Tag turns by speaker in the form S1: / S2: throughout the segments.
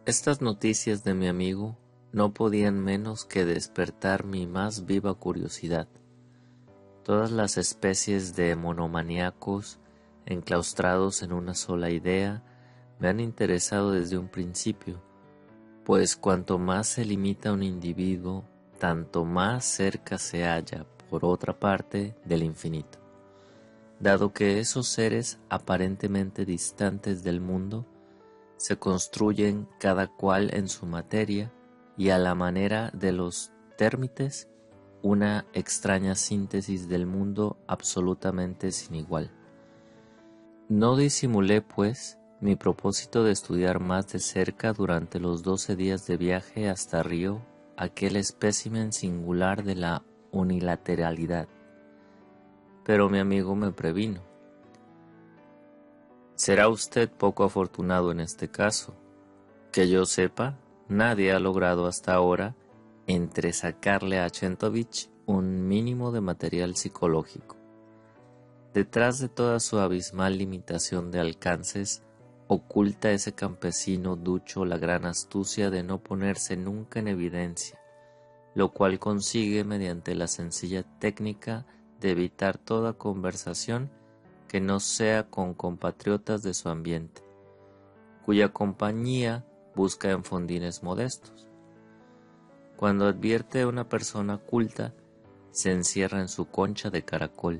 S1: Estas noticias de mi amigo no podían menos que despertar mi más viva curiosidad. Todas las especies de monomaníacos enclaustrados en una sola idea me han interesado desde un principio, pues cuanto más se limita un individuo, tanto más cerca se halla, por otra parte, del infinito. Dado que esos seres aparentemente distantes del mundo se construyen cada cual en su materia y a la manera de los térmites, una extraña síntesis del mundo absolutamente sin igual. No disimulé, pues, mi propósito de estudiar más de cerca durante los 12 días de viaje hasta Río aquel espécimen singular de la unilateralidad. Pero mi amigo me previno. Será usted poco afortunado en este caso. Que yo sepa, nadie ha logrado hasta ahora entresacarle a Chentovich un mínimo de material psicológico. Detrás de toda su abismal limitación de alcances, oculta ese campesino ducho la gran astucia de no ponerse nunca en evidencia, lo cual consigue mediante la sencilla técnica de evitar toda conversación que no sea con compatriotas de su ambiente, cuya compañía busca en fondines modestos. Cuando advierte a una persona culta, se encierra en su concha de caracol.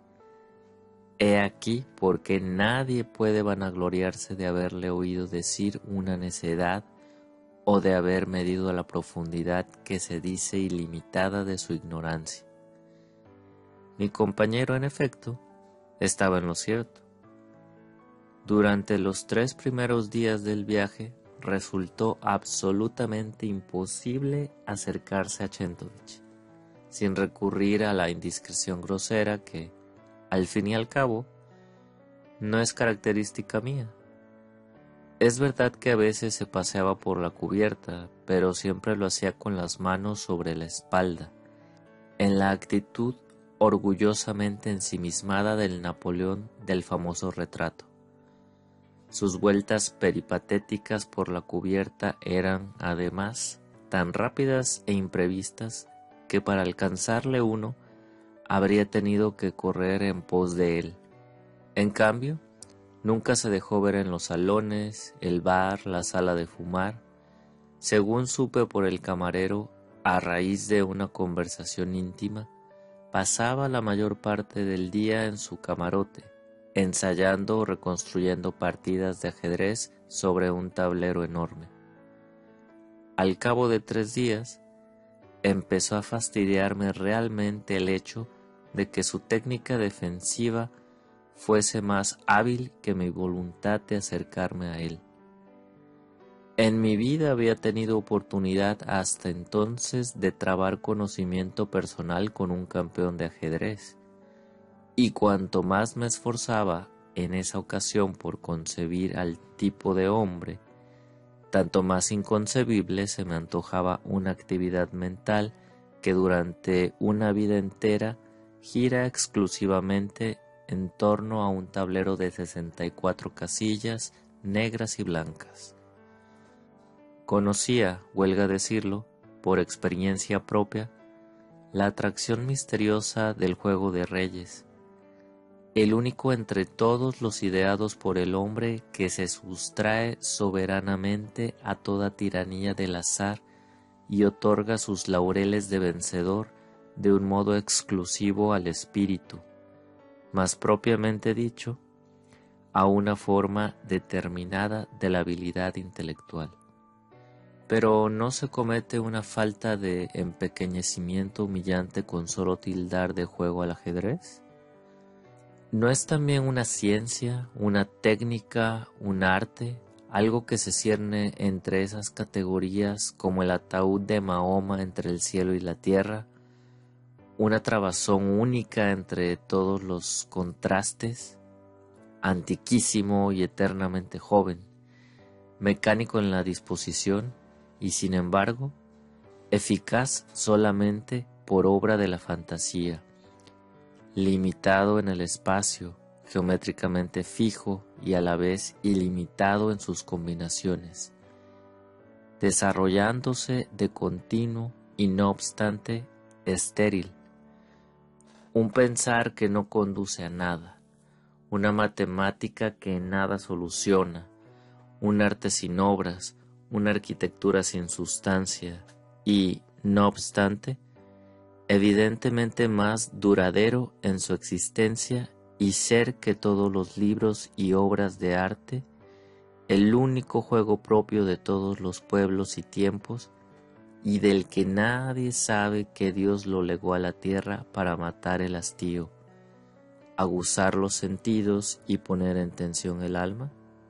S1: He aquí por qué nadie puede vanagloriarse de haberle oído decir una necedad o de haber medido la profundidad que se dice ilimitada de su ignorancia. Mi compañero, en efecto, estaba en lo cierto. Durante los 3 primeros días del viaje resultó absolutamente imposible acercarse a Chentovich, sin recurrir a la indiscreción grosera que, al fin y al cabo, no es característica mía. Es verdad que a veces se paseaba por la cubierta, pero siempre lo hacía con las manos sobre la espalda, en la actitud orgullosamente ensimismada del Napoleón del famoso retrato. Sus vueltas peripatéticas por la cubierta eran, además, tan rápidas e imprevistas que para alcanzarle uno habría tenido que correr en pos de él. En cambio, nunca se dejó ver en los salones, el bar, la sala de fumar. Según supe por el camarero, a raíz de una conversación íntima, pasaba la mayor parte del día en su camarote, ensayando o reconstruyendo partidas de ajedrez sobre un tablero enorme. Al cabo de 3 días, empezó a fastidiarme realmente el hecho de que su técnica defensiva fuese más hábil que mi voluntad de acercarme a él. En mi vida había tenido oportunidad hasta entonces de trabar conocimiento personal con un campeón de ajedrez, y cuanto más me esforzaba en esa ocasión por concebir al tipo de hombre, tanto más inconcebible se me antojaba una actividad mental que durante una vida entera gira exclusivamente en torno a un tablero de 64 casillas negras y blancas. Conocía, huelga decirlo, por experiencia propia, la atracción misteriosa del juego de reyes, el único entre todos los ideados por el hombre que se sustrae soberanamente a toda tiranía del azar y otorga sus laureles de vencedor de un modo exclusivo al espíritu, más propiamente dicho, a una forma determinada de la habilidad intelectual. Pero ¿no se comete una falta de empequeñecimiento humillante con solo tildar de juego al ajedrez? ¿No es también una ciencia, una técnica, un arte, algo que se cierne entre esas categorías como el ataúd de Mahoma entre el cielo y la tierra, una trabazón única entre todos los contrastes, antiquísimo y eternamente joven, mecánico en la disposición y sin embargo eficaz solamente por obra de la fantasía, limitado en el espacio, geométricamente fijo y a la vez ilimitado en sus combinaciones, desarrollándose de continuo y no obstante estéril. Un pensar que no conduce a nada, una matemática que nada soluciona, un arte sin obras, una arquitectura sin sustancia y, no obstante, evidentemente más duradero en su existencia y ser que todos los libros y obras de arte, el único juego propio de todos los pueblos y tiempos, y del que nadie sabe que Dios lo legó a la tierra para matar el hastío, aguzar los sentidos y poner en tensión el alma?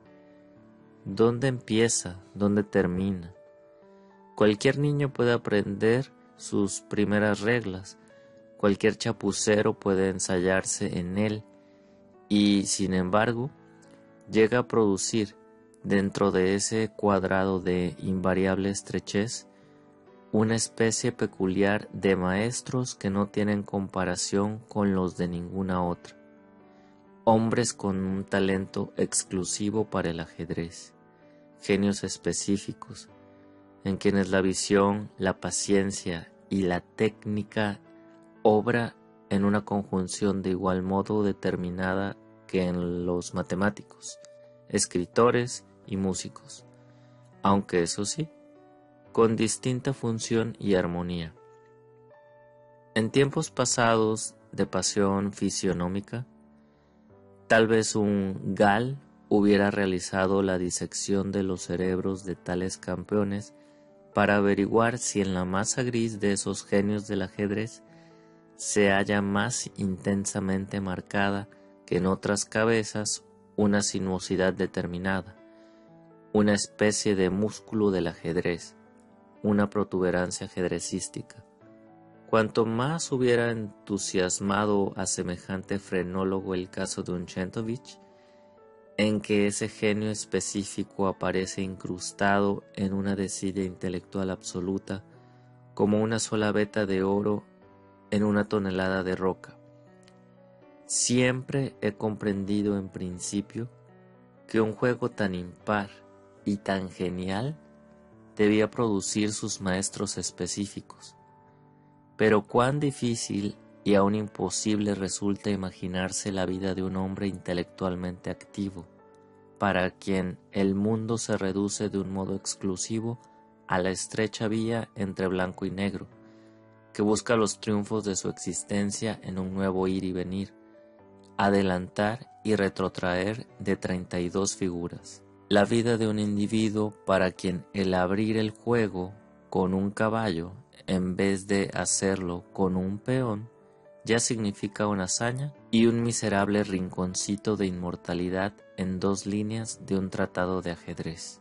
S1: ¿Dónde empieza? ¿Dónde termina? Cualquier niño puede aprender sus primeras reglas, cualquier chapucero puede ensayarse en él y, sin embargo, llega a producir, dentro de ese cuadrado de invariable estrechez, una especie peculiar de maestros que no tienen comparación con los de ninguna otra, hombres con un talento exclusivo para el ajedrez, genios específicos, en quienes la visión, la paciencia y la técnica obra en una conjunción de igual modo determinada que en los matemáticos, escritores y músicos, aunque eso sí, con distinta función y armonía. En tiempos pasados de pasión fisionómica, tal vez un Gall hubiera realizado la disección de los cerebros de tales campeones para averiguar si en la masa gris de esos genios del ajedrez se halla más intensamente marcada que en otras cabezas una sinuosidad determinada, una especie de músculo del ajedrez, una protuberancia ajedrecística. Cuanto más hubiera entusiasmado a semejante frenólogo el caso de Unchentovich, en que ese genio específico aparece incrustado en una desidia intelectual absoluta, como una sola veta de oro en una tonelada de roca. Siempre he comprendido en principio que un juego tan impar y tan genial debía producir sus maestros específicos, pero cuán difícil y aún imposible resulta imaginarse la vida de un hombre intelectualmente activo, para quien el mundo se reduce de un modo exclusivo a la estrecha vía entre blanco y negro, que busca los triunfos de su existencia en un nuevo ir y venir, adelantar y retrotraer de 32 figuras. La vida de un individuo para quien el abrir el juego con un caballo en vez de hacerlo con un peón ya significa una hazaña y un miserable rinconcito de inmortalidad en 2 líneas de un tratado de ajedrez.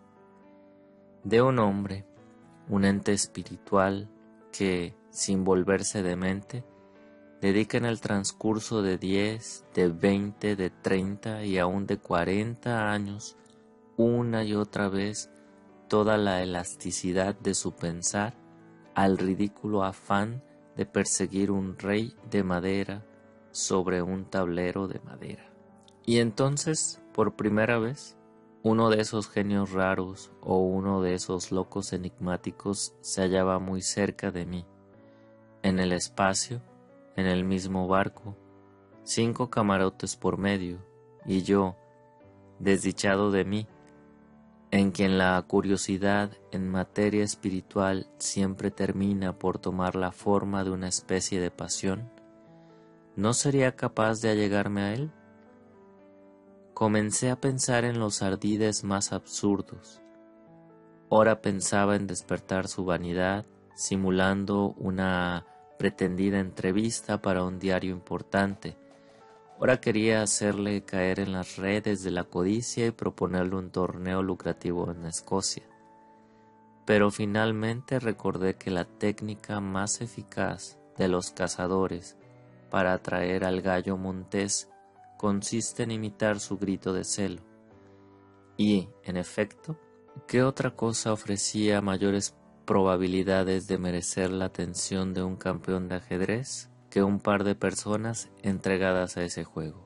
S1: De un hombre, un ente espiritual que, sin volverse demente, dedica en el transcurso de 10, de 20, de 30 y aún de 40 años una y otra vez toda la elasticidad de su pensar al ridículo afán de perseguir un rey de madera sobre un tablero de madera. Y entonces, por primera vez, uno de esos genios raros o uno de esos locos enigmáticos se hallaba muy cerca de mí, en el espacio, en el mismo barco, 5 camarotes por medio, y yo, desdichado de mí, en quien la curiosidad en materia espiritual siempre termina por tomar la forma de una especie de pasión, ¿no sería capaz de allegarme a él? Comencé a pensar en los ardides más absurdos. Ora pensaba en despertar su vanidad, simulando una pretendida entrevista para un diario importante. Ora quería hacerle caer en las redes de la codicia y proponerle un torneo lucrativo en Escocia. Pero finalmente recordé que la técnica más eficaz de los cazadores para atraer al gallo montés consiste en imitar su grito de celo. Y, en efecto, ¿qué otra cosa ofrecía mayores probabilidades de merecer la atención de un campeón de ajedrez que un par de personas entregadas a ese juego?